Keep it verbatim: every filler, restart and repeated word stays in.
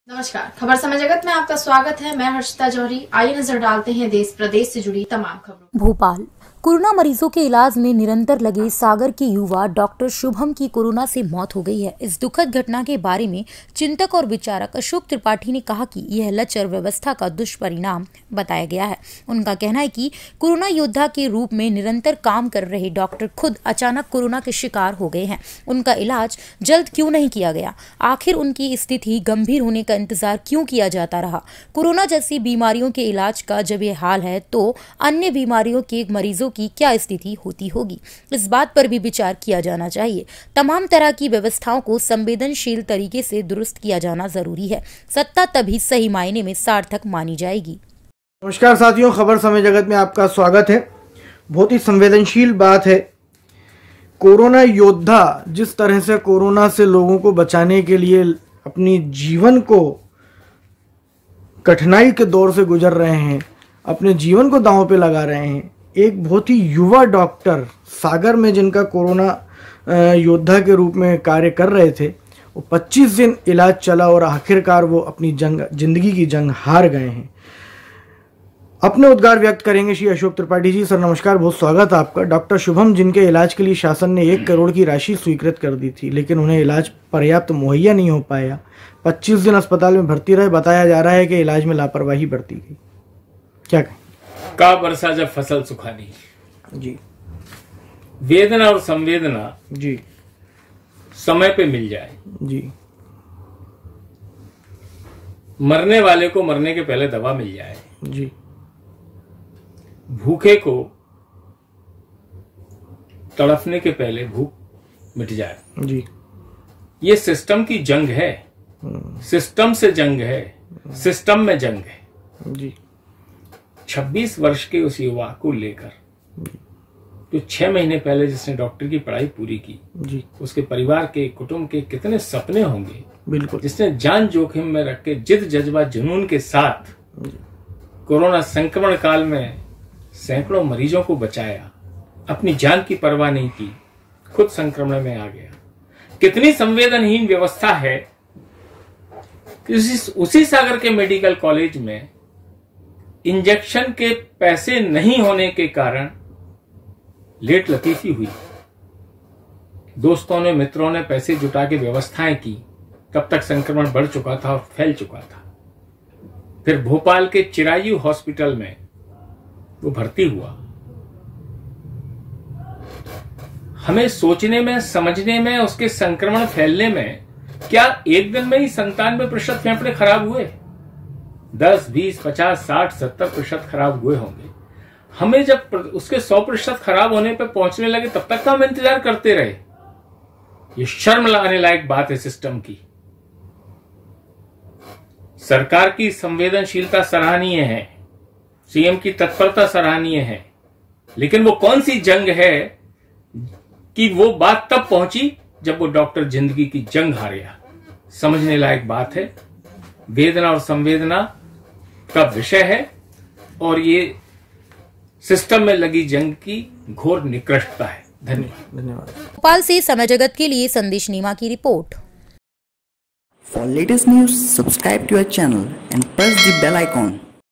नमस्कार, खबर समय जगत में आपका स्वागत है। मैं हर्षिता जौहरी। आइए नजर डालते हैं देश प्रदेश से जुड़ी तमाम खबरों। भोपाल कोरोना मरीजों के इलाज में निरंतर लगे सागर के युवा डॉक्टर शुभम की कोरोना से मौत हो गई है। इस दुखद घटना के बारे में चिंतक और विचारक अशोक त्रिपाठी ने कहा कि यह लचर व्यवस्था का दुष्परिणाम बताया गया है। उनका कहना है कि कोरोना योद्धा के रूप में निरंतर काम कर रहे डॉक्टर खुद अचानक कोरोना के शिकार हो गए हैं। उनका इलाज जल्द क्यों नहीं किया गया? आखिर उनकी स्थिति गंभीर होने का इंतजार क्यों किया जाता रहा? कोरोना जैसी बीमारियों के इलाज का जब ये हाल है तो अन्य बीमारियों के मरीजों की क्या स्थिति होती होगी? इस बात पर भी विचार किया जाना चाहिए। तमाम तरह की व्यवस्थाओं को संवेदनशील तरीके से दुरुस्त किया जाना जरूरी है। सत्ता तभी सही मायने में सार्थक मानी जाएगी। नमस्कार साथियों, खबर समय जगत में आपका स्वागत है। बहुत ही संवेदनशील बात है। कोरोना योद्धा जिस तरह से कोरोना से लोगों को बचाने के लिए अपनी जीवन को कठिनाई के दौर से गुजर रहे हैं, अपने जीवन को दांव पे लगा रहे हैं, एक बहुत ही युवा डॉक्टर सागर में जिनका कोरोना योद्धा के रूप में कार्य कर रहे थे, वो पच्चीस दिन इलाज चला और आखिरकार वो अपनी जंग जिंदगी की जंग हार गए हैं। अपने उद्गार व्यक्त करेंगे श्री अशोक त्रिपाठी जी। सर नमस्कार, बहुत स्वागत है आपका। डॉक्टर शुभम जिनके इलाज के लिए शासन ने एक करोड़ की राशि स्वीकृत कर दी थी, लेकिन उन्हें इलाज पर्याप्त मुहैया नहीं हो पाया। पच्चीस दिन अस्पताल में भर्ती रहे। बताया जा रहा है कि इलाज में लापरवाही बरती गई। क्या कहें? का बरसा जब फसल सुखानी जी, वेदना और संवेदना जी समय पे मिल जाए जी, मरने वाले को मरने के पहले दवा मिल जाए जी, भूखे को तड़फने के पहले भूख मिट जाए जी। ये सिस्टम की जंग है, सिस्टम से जंग है, सिस्टम में जंग है जी। छब्बीस वर्ष के उस युवा को लेकर जो छह महीने पहले जिसने डॉक्टर की पढ़ाई पूरी की जी, उसके परिवार के कुटुंब के कितने सपने होंगे। बिल्कुल। जिसने जान जोखिम में रख के जिद जज्बा जुनून के साथ कोरोना संक्रमण काल में सैकड़ों मरीजों को बचाया, अपनी जान की परवाह नहीं की, खुद संक्रमण में आ गया। कितनी संवेदनहीन व्यवस्था है कि उसी, उसी सागर के मेडिकल कॉलेज में इंजेक्शन के पैसे नहीं होने के कारण लेट लतीफी हुई। दोस्तों ने, मित्रों ने पैसे जुटा के व्यवस्थाएं की, तब तक संक्रमण बढ़ चुका था और फैल चुका था। फिर भोपाल के चिरायु हॉस्पिटल में वो भर्ती हुआ। हमें सोचने में, समझने में, उसके संक्रमण फैलने में, क्या एक दिन में ही संतानवे प्रतिशत फेफड़े खराब हुए? दस, बीस, पचास, साठ, सत्तर प्रतिशत खराब हुए होंगे। हमें जब उसके सौ प्रतिशत खराब होने पर पहुंचने लगे तब तक तो हम इंतजार करते रहे। ये शर्म लाने लायक बात है सिस्टम की। सरकार की संवेदनशीलता सराहनीय है, सीएम की तत्परता सराहनीय है, लेकिन वो कौन सी जंग है कि वो बात तब पहुंची जब वो डॉक्टर जिंदगी की जंग हार गया। समझने लायक बात है। वेदना और संवेदना का विषय है और ये सिस्टम में लगी जंग की घोर निकृष्टता है। धन्यवाद। धन्यवाद। भोपाल से समय जगत के लिए संदेश नीमा की रिपोर्ट। For latest news, subscribe to our channel and press the bell icon.